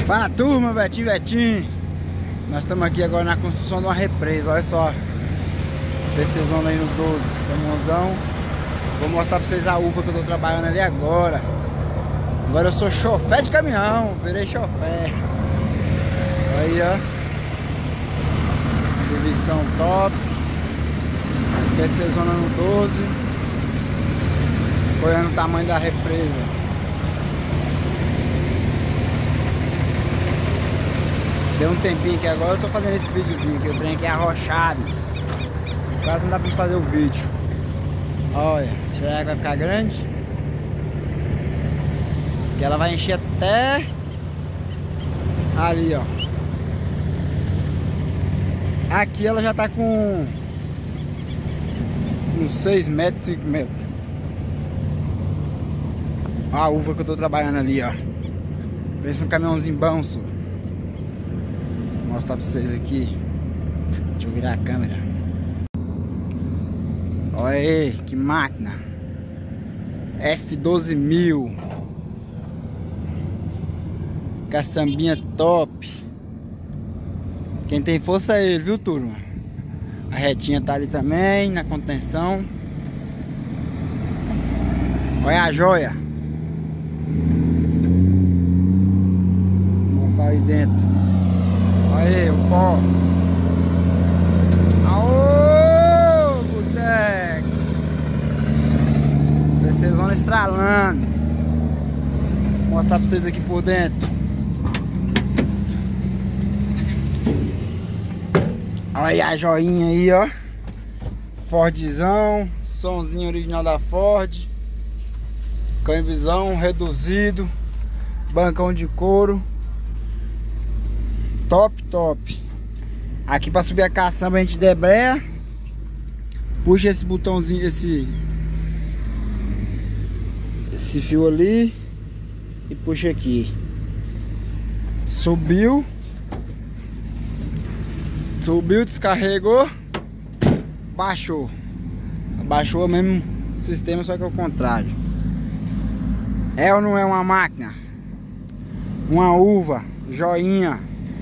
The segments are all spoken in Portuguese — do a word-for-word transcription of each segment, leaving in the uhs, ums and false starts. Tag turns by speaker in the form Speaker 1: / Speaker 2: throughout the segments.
Speaker 1: Fala turma, Betinho, Betinho. Nós estamos aqui agora na construção de uma represa, olha só. PCzão aí no doze, caminhãozão. Vou mostrar pra vocês a uva que eu tô trabalhando ali agora. Agora eu sou chofé de caminhão, virei chofé. Aí, ó. Servição top. PCzona no doze. Olhando o tamanho da represa. Deu um tempinho aqui agora, eu tô fazendo esse videozinho que o trem aqui é arrochado. Quase não dá pra fazer o vídeo. Olha, será que vai ficar grande? Diz que ela vai encher até ali, ó. Aqui ela já tá com uns seis metros, cinco metros. Olha a uva que eu tô trabalhando ali, ó. Pensa um caminhãozinho bom, só. Vou mostrar pra vocês aqui. Deixa eu virar a câmera. Olha aí, que máquina. F doze mil. Caçambinha top. Quem tem força é ele, viu, turma? A retinha tá ali também, na contenção. Olha a joia. Vou mostrar aí dentro. Olha aí, o pó. Aô, boteco. PCzona estralando. Vou mostrar pra vocês aqui por dentro. Olha aí a joinha aí, ó. Fordzão. Somzinho original da Ford. Câmbizão reduzido. Bancão de couro. Top, top. Aqui pra subir a caçamba a gente debreia. Puxa esse botãozinho, esse Esse fio ali. E puxa aqui. Subiu. Subiu, descarregou. Baixou. Baixou o mesmo sistema, só que é o contrário. É ou não é uma máquina? Uma uva, joinha.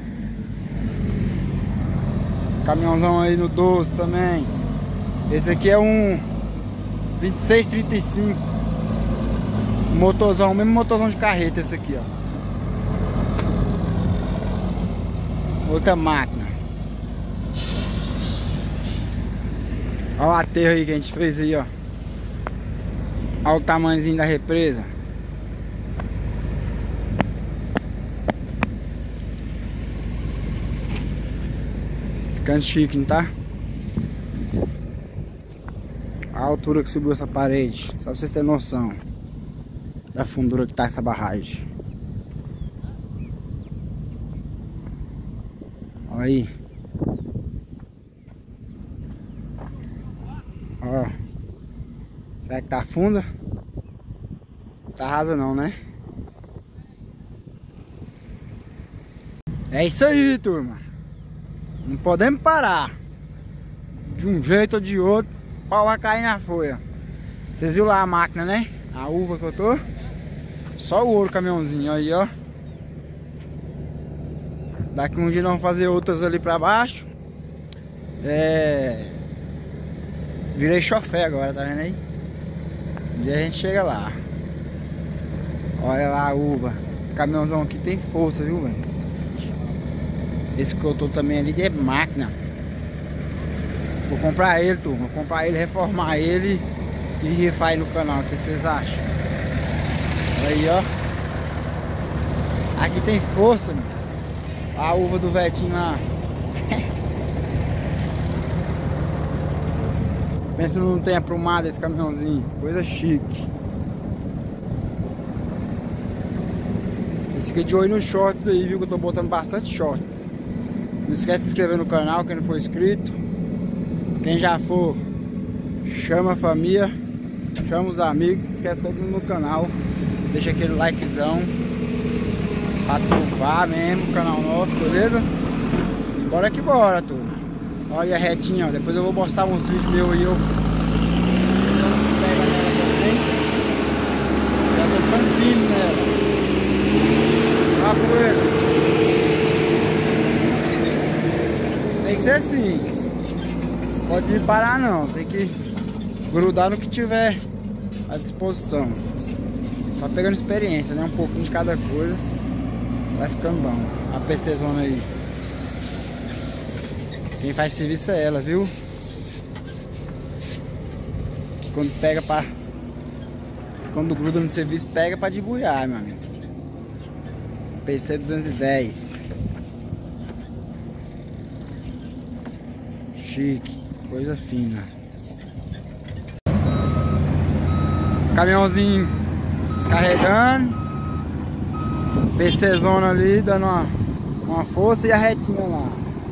Speaker 1: Caminhãozão aí no doze também. Esse aqui é um vinte e seis trinta e cinco. Motorzão, mesmo motorzão de carreta esse aqui, ó. Outra máquina. Olha o aterro aí que a gente fez aí, ó. Olha o tamanhozinho da represa. Ficando chique, não tá? A altura que subiu essa parede. Só pra vocês terem noção da fundura que tá essa barragem. Olha aí. Ó. Será que tá funda? Não tá rasa não, né? É isso aí, turma. Não podemos parar. De um jeito ou de outro, o pau vai cair na folha. Vocês viram lá a máquina, né? A uva que eu tô. Só o ouro caminhãozinho aí, ó. Daqui um dia nós vamos fazer outras ali pra baixo. É... Virei chofé agora, tá vendo aí? Um dia a gente chega lá. Olha lá a uva. O caminhãozão aqui tem força, viu, velho? Esse que eu tô também ali é máquina. Vou comprar ele, turma. Vou comprar ele, reformar ele e rifar no canal. O que vocês acham? Aí, ó. Aqui tem força, meu. A uva do Vetinho lá. Pensa se não tem aprumado esse caminhãozinho. Coisa chique. Vocês ficam de olho nos shorts aí, viu? Que eu tô botando bastante short. Não esquece de se inscrever no canal, quem não for inscrito. Quem já for, chama a família, chama os amigos, se inscreve todo mundo no canal. Deixa aquele likezão pra trovar mesmo o canal nosso, beleza? E bora que bora, turma. Olha a retinha, ó. Depois eu vou mostrar uns vídeos meus aí. Eu pego ela também. Já tô ficando firme nela. Olha a poeira. ser assim. Pode ir parar não, tem que grudar no que tiver à disposição. Só pegando experiência, né? Um pouquinho de cada coisa. Vai ficando bom. A PCzona aí. Quem faz serviço é ela, viu? Que quando pega pra... Quando gruda no serviço, pega pra debulhar, meu amigo. P C duzentos e dez. Chique. Coisa fina. Caminhãozinho descarregando. PCzona ali dando uma, uma força e a retinha lá.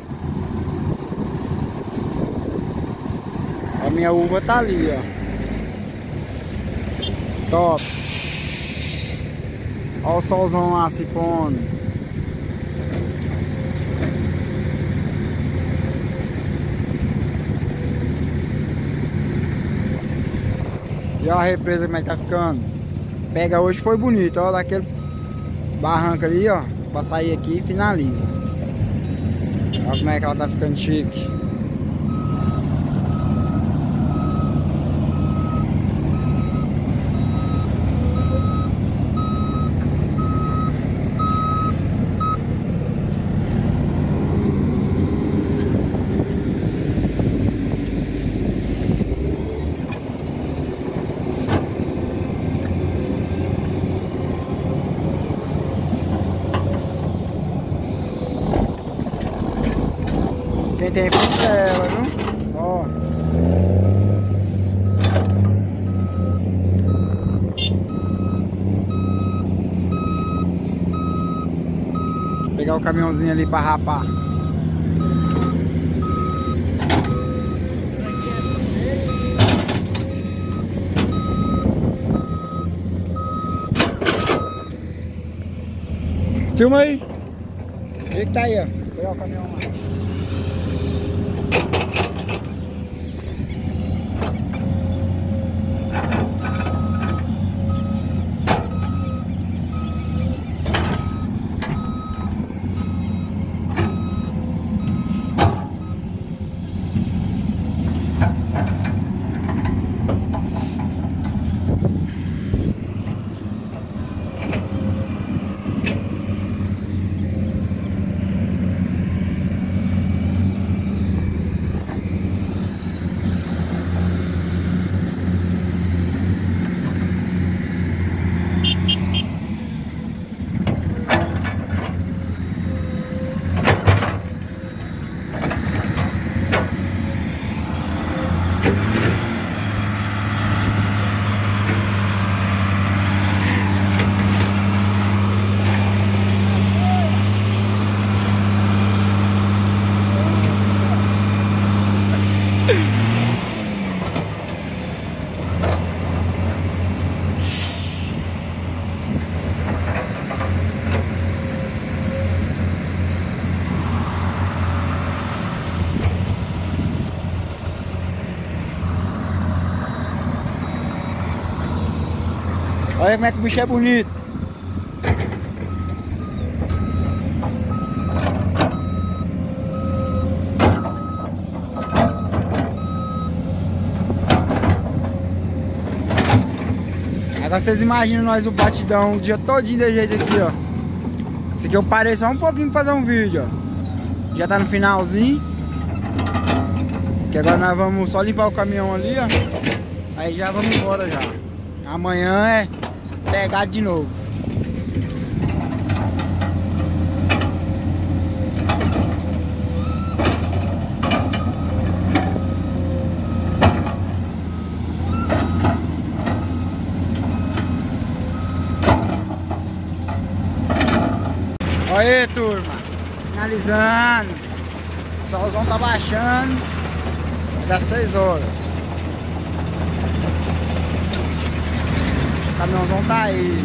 Speaker 1: A minha uva tá ali, ó. Top. Olha o solzão lá se pondo. E olha a represa como é que tá ficando. Pega hoje foi bonito, ó, daquele barranco ali, ó, pra sair aqui e finaliza. Olha como é que ela tá ficando chique. Quem tem força é ela, viu? Ó. Vou pegar o caminhãozinho ali pra rapar. Filma aí. Vê que tá aí, ó. Vou pegar o caminhão lá. Olha como é que o bicho é bonito. Agora vocês imaginam nós o batidão o dia todinho desse jeito aqui, ó. Esse aqui eu parei só um pouquinho pra fazer um vídeo, ó. Já tá no finalzinho. Que agora nós vamos só limpar o caminhão ali, ó. Aí já vamos embora já. Amanhã é pegado de novo. Olha aí, turma, finalizando. O solzão tá baixando. Vai dar seis horas. O caminhãozão tá aí.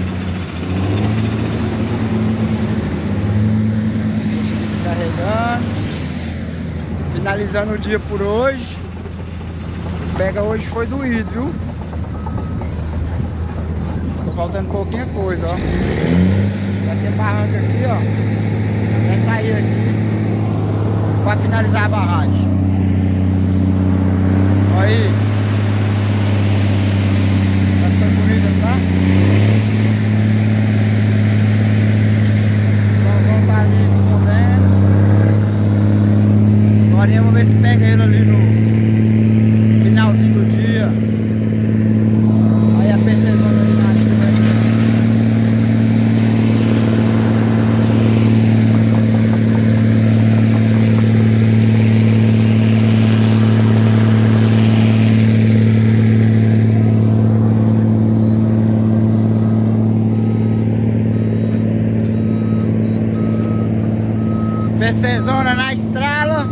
Speaker 1: Descarregando. Finalizando o dia por hoje. Pega hoje foi doído, viu? Tô faltando pouquinha coisa, ó. Vai ter barranco aqui, ó. Vai sair aqui. para finalizar a barragem. Olha aí. Tá ficando bonita, tá? O somzão tá ali se movendo. Agora vamos ver se pega ele ali no finalzinho do dia. Aí a PCzona ali na ativa aí. PCzona na estrala.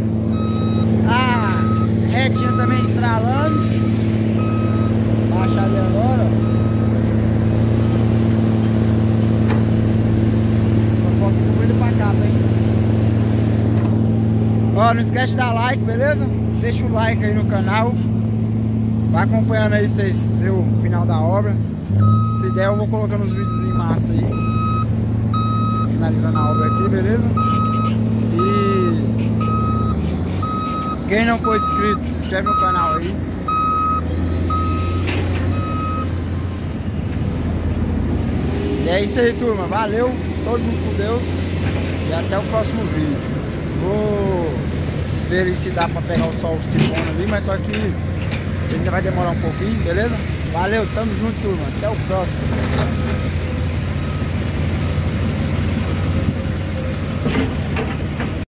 Speaker 1: A retinha também estralando. Baixa ali agora. Essa foto ficou muito pra cá, hein? Ó, não esquece de dar like, beleza? Deixa o like aí no canal. Vai acompanhando aí pra vocês verem o final da obra. Se der, eu vou colocando os vídeos em massa aí. Finalizando a obra aqui, beleza? E quem não for inscrito, se inscreve no canal aí. E é isso aí, turma. Valeu, todo mundo com Deus. E até o próximo vídeo. Vou ver se dá pra pegar o sol se pondo ali, mas só que ainda vai demorar um pouquinho, beleza? Valeu, tamo junto, turma. Até o próximo.